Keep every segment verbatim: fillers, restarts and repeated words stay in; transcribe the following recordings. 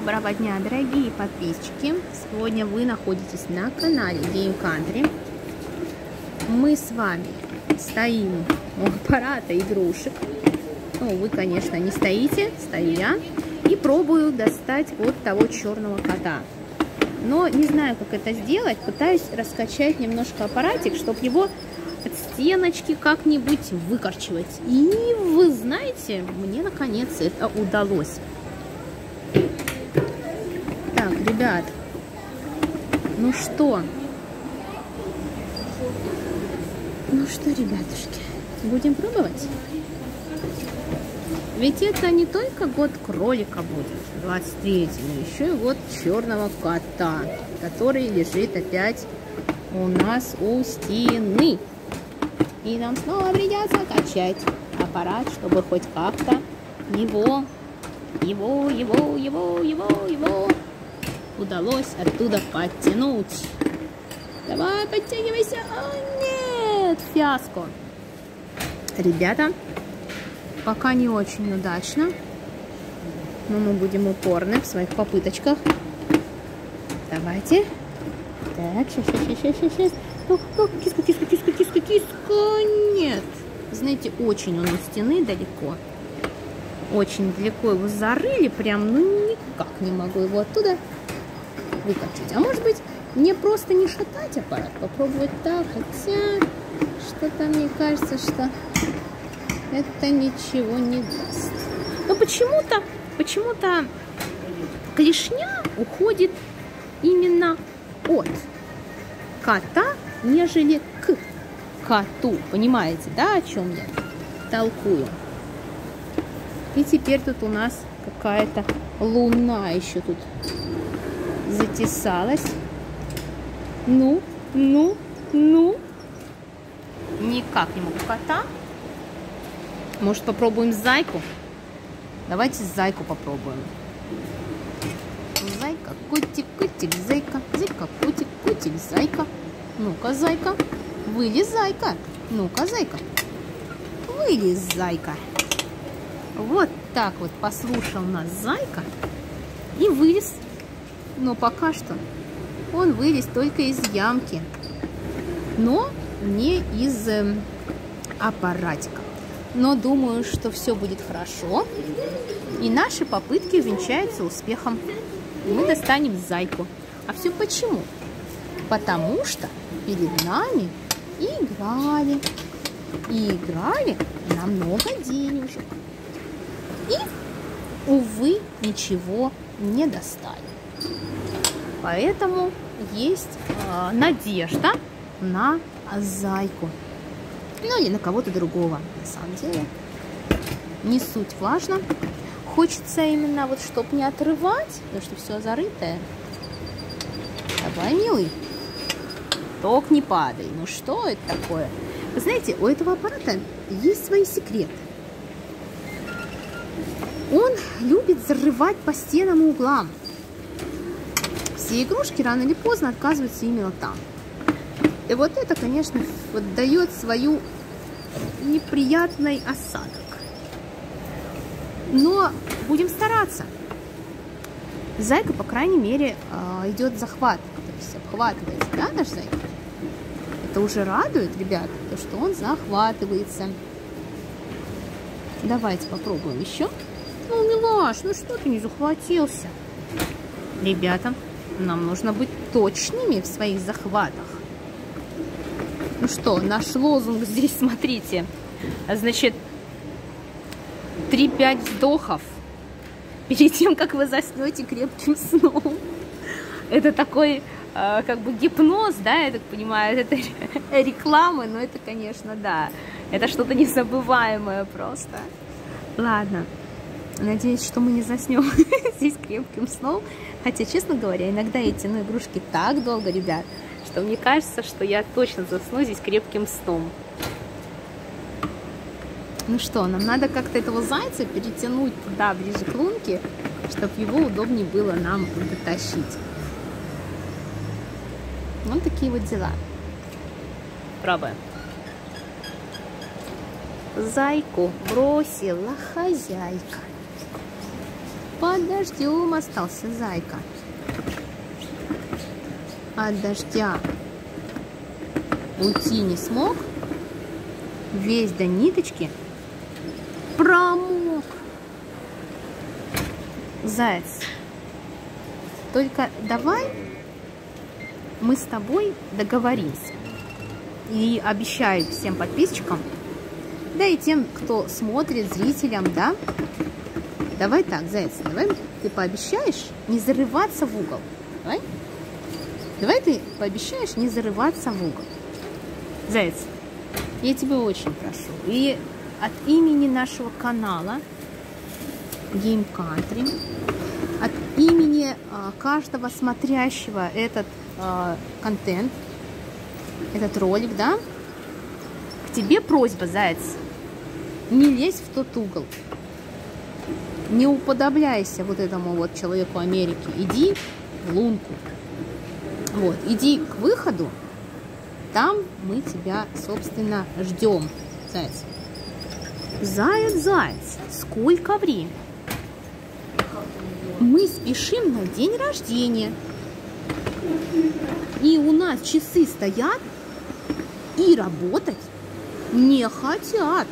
Доброго дня, дорогие подписчики! Сегодня вы находитесь на канале Game Country. Мы с вами стоим у аппарата игрушек. Ну, вы, конечно, не стоите, стою я. И пробую достать вот того черного кота. Но не знаю, как это сделать. Пытаюсь раскачать немножко аппаратик, чтобы его от стеночки как-нибудь выкорчевать. И вы знаете, мне наконец это удалось. Так, ребят, ну что? Ну что, ребятушки, будем пробовать? Ведь это не только год кролика будет, двадцать третий, но еще и год черного кота, который лежит опять у нас у стены. И нам снова придется качать аппарат, чтобы хоть как-то его, его, его, его, его, его удалось оттуда подтянуть. Давай, подтягивайся. О, нет, фиаско. Ребята, пока не очень удачно, но мы будем упорны в своих попыточках. Давайте. Так, сейчас, сейчас, сейчас, сейчас, сейчас. О, о, киска, киска, киска, киска, киска. Нет. Знаете, очень он у стены далеко. Очень далеко его зарыли. Прям, ну, никак не могу его оттуда выкачать. А может быть, мне просто не шатать аппарат? Попробовать так. Хотя, что-то мне кажется, что это ничего не даст. Но почему-то, почему-то клешня уходит именно от кота, нежели к коту. Понимаете, да, о чем я толкую? И теперь тут у нас какая-то луна еще тут затесалась. Ну, ну, ну. Никак не могу кота. Может, попробуем зайку? Давайте зайку попробуем. Зайка, котик, котик, зайка. Зайка, котик, котик, зайка. Ну-ка, зайка. Вылез, зайка. Ну-ка, зайка. Вылез, зайка. Вот так вот послушал нас зайка и вылез. Но пока что он вылез только из ямки, но не из э, аппаратика. Но думаю, что все будет хорошо, и наши попытки увенчаются успехом. И мы достанем зайку. А все почему? Потому что перед нами играли. И играли на много денежек. И, увы, ничего не достали. Поэтому есть э, надежда на зайку. Ну или на кого-то другого. На самом деле не суть важно. Хочется именно вот, чтобы не отрывать, потому что все зарытое. Давай, милый. Ток не падай. Ну что это такое? Вы знаете, у этого аппарата есть свои секреты. Он любит зарывать по стенам и углам. Все игрушки рано или поздно отказываются именно там. И вот это, конечно, вот дает свою неприятный осадок. Но будем стараться. Зайка, по крайней мере, идет захват, то есть обхватывается, да, наш зайка? Это уже радует, ребята, то, что он захватывается. Давайте попробуем еще. Ну, Милаш, ну что ты не захватился? Ребята, нам нужно быть точными в своих захватах. Ну что, наш лозунг здесь, смотрите. Значит, три-пять вдохов перед тем, как вы заснете крепким сном. Это такой, э, как бы, гипноз, да, я так понимаю, это реклама, но это, конечно, да. Это что-то незабываемое просто. Ладно. Надеюсь, что мы не заснем здесь крепким сном. Хотя, честно говоря, иногда эти ну, игрушки так долго, ребят, что мне кажется, что я точно засну здесь крепким сном. Ну что, нам надо как-то этого зайца перетянуть туда, ближе к лунке, чтобы его удобнее было нам дотащить. Вот такие вот дела. Пробуем. Зайку бросила хозяйка. Под дождем остался зайка. От дождя уйти не смог. Весь до ниточки промок. Заяц, только давай мы с тобой договоримся. И обещаю всем подписчикам, да и тем, кто смотрит, зрителям, да. Давай так, заяц, давай ты пообещаешь не зарываться в угол. Давай. Давай ты пообещаешь не зарываться в угол. Заяц, я тебя очень прошу. И от имени нашего канала Game Country, от имени а, каждого смотрящего этот а, контент, этот ролик, да, к тебе просьба, заяц, не лезь в тот угол. Не уподобляйся вот этому вот человеку Америки. Иди в лунку. Вот, иди к выходу. Там мы тебя, собственно, ждем, заяц. Заяц, заяц, сколько времени? Мы спешим на день рождения. И у нас часы стоят и работать не хотят.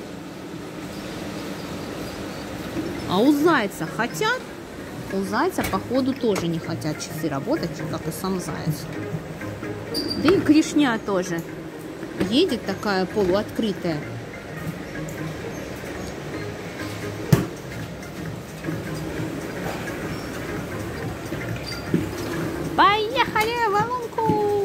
А у зайца хотят? У зайца, походу, тоже не хотят часы работать, как и сам заяц. Да и клешня тоже едет такая полуоткрытая. Поехали в лунку!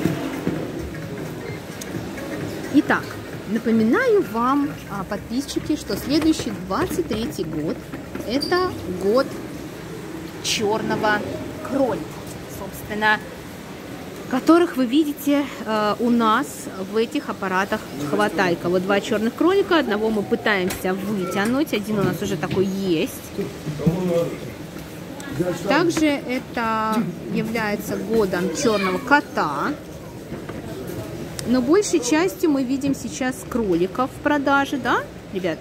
Итак, напоминаю вам, подписчики, что следующий двадцать третий год — это год черного кролика, собственно, которых вы видите э, у нас в этих аппаратах хватайка. Вот два черных кролика, одного мы пытаемся вытянуть, один у нас уже такой есть. Также это является годом черного кота. Но большей частью мы видим сейчас кроликов в продаже, да, ребят?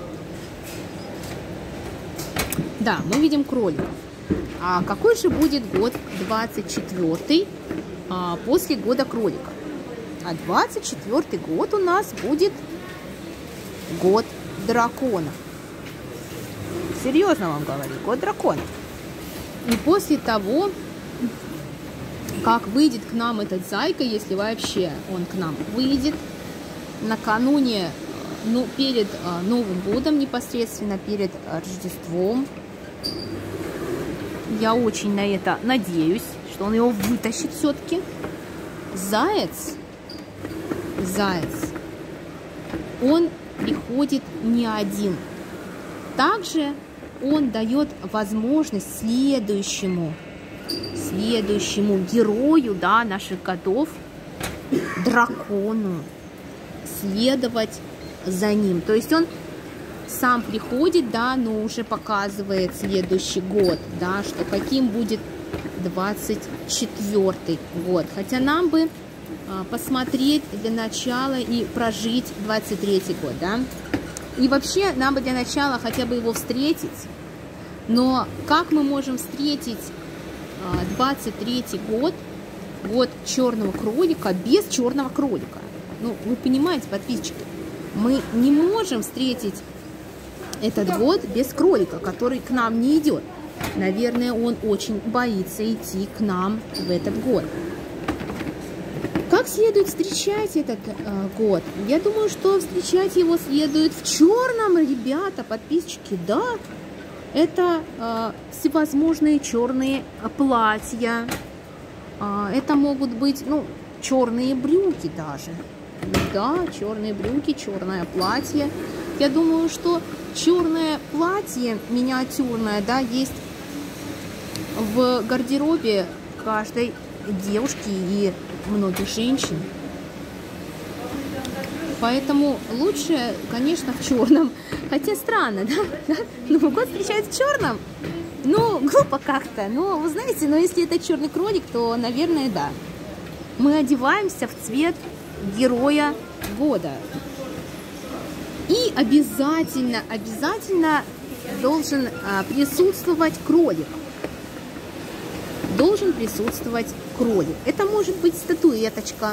Да, мы видим кроликов. А какой же будет год двадцать четвёртый а, после года кролика? А двадцать четвёртый год у нас будет год дракона. Серьезно вам говорю, год дракона. И после того, как выйдет к нам этот зайка, если вообще он к нам выйдет, накануне, ну, перед а, Новым годом, непосредственно перед а, Рождеством, я очень на это надеюсь, что он его вытащит все-таки. Заяц, заяц, он приходит не один. Также он дает возможность следующему, следующему герою, да, наших годов, дракону, следовать за ним. То есть он сам приходит, да, но уже показывает следующий год, да, что каким будет двадцать четвёртый год. Хотя нам бы а, посмотреть для начала и прожить двадцать третий год, да. И вообще нам бы для начала хотя бы его встретить. Но как мы можем встретить а, двадцать третий год, год черного кролика, без черного кролика? Ну, вы понимаете, подписчики, мы не можем встретить этот год без кролика, который к нам не идет. Наверное, он очень боится идти к нам в этот год. Как следует встречать этот э, год? Я думаю, что встречать его следует в черном, ребята, подписчики, да. Это э, всевозможные черные платья. Э, это могут быть, ну, черные брюки даже. Да, черные брюки, черное платье. Я думаю, что черное платье миниатюрное, да, есть в гардеробе каждой девушки и многих женщин. Поэтому лучше, конечно, в черном. Хотя странно, да? да? Новый год встречать в черном? Ну, глупо как-то. Но, вы знаете, но если это черный кролик, то, наверное, да. Мы одеваемся в цвет героя года. И обязательно, обязательно должен а, присутствовать кролик. Должен присутствовать кролик. Это может быть статуэточка.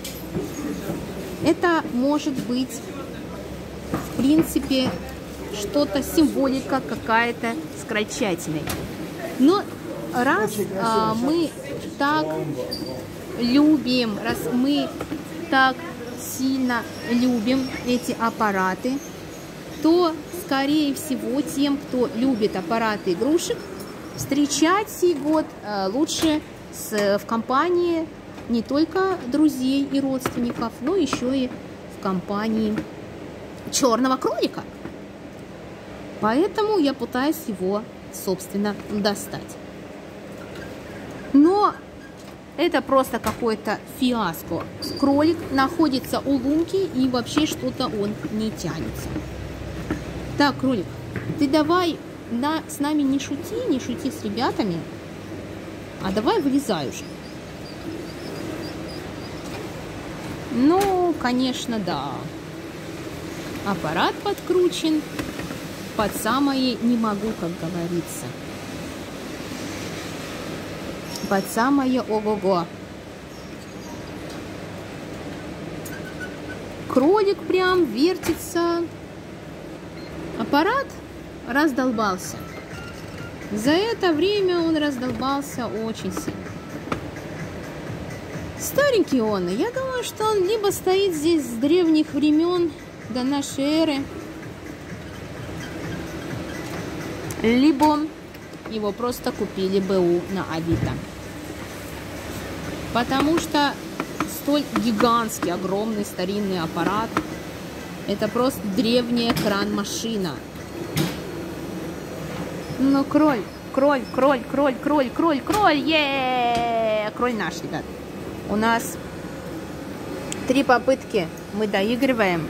Это может быть, в принципе, что-то, символика какая-то с крольчатиной. Но раз а, мы так любим, раз мы так сильно любим эти аппараты, то, скорее всего, тем, кто любит аппараты игрушек, встречать сей год а, лучше с, в компании не только друзей и родственников, но еще и в компании черного кролика. Поэтому я пытаюсь его, собственно, достать. Но это просто какой-то фиаско. Кролик находится у лунки, и вообще что-то он не тянется. Так, кролик, ты давай на, с нами не шути, не шути с ребятами, а давай вылезай уже. Ну, конечно, да. Аппарат подкручен под самое не могу, как говорится. Под самое ого-го. Кролик прям вертится. Аппарат раздолбался. За это время он раздолбался очень сильно. Старенький он. Я думаю, что он либо стоит здесь с древних времен до нашей эры, либо его просто купили БУ на Авито. Потому что столь гигантский, огромный старинный аппарат — это просто древняя кран-машина. Ну, кроль, кроль, кроль, кроль, кроль, кроль, кроль, е кроль наш, ребят. У нас три попытки, мы доигрываем.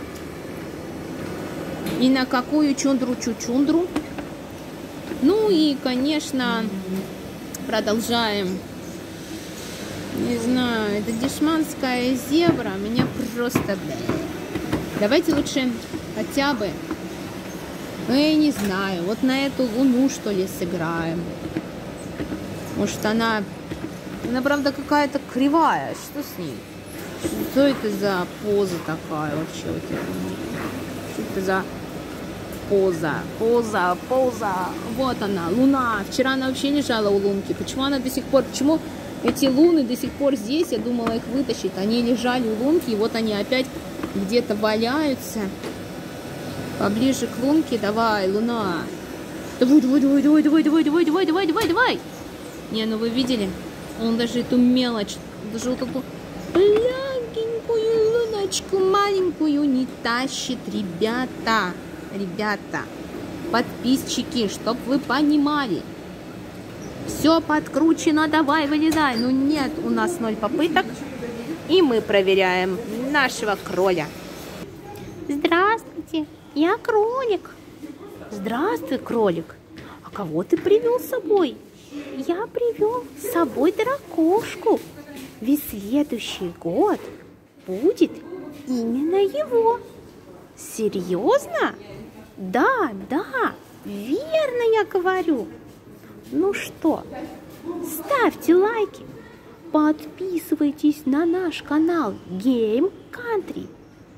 И на какую чундру-чучундру? Ну и, конечно, продолжаем. Не знаю, это дешманская зебра меня просто... Давайте лучше хотя бы, ну я не знаю, вот на эту луну что ли сыграем. Может она, она правда какая-то кривая, что с ней? Что это за поза такая вообще у тебя? Что это за... Поза, поза, поза. Вот она, луна. Вчера она вообще лежала у лунки. Почему она до сих пор, почему эти луны до сих пор здесь? Я думала их вытащить. Они лежали у лунки, и вот они опять где-то валяются. Поближе к лунке. Давай, луна. Давай, давай, давай, давай, давай, давай, давай, давай, давай, давай, давай. Не, ну вы видели? Он даже эту мелочь, даже вот такую лягенькую луночку маленькую не тащит, ребята. Ребята, подписчики, чтоб вы понимали, все подкручено, давай вылезай. Ну нет, у нас ноль попыток, и мы проверяем нашего кроля. Здравствуйте, я кролик. Здравствуй, кролик. А кого ты привел с собой? Я привел с собой дракошку. Ведь следующий год будет именно его. Серьезно? Да, да, верно я говорю. Ну что, ставьте лайки, подписывайтесь на наш канал Game Country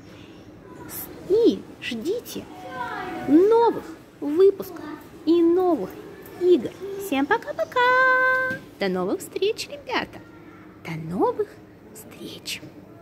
и ждите новых выпусков и новых игр. Всем пока-пока! До новых встреч, ребята! До новых встреч!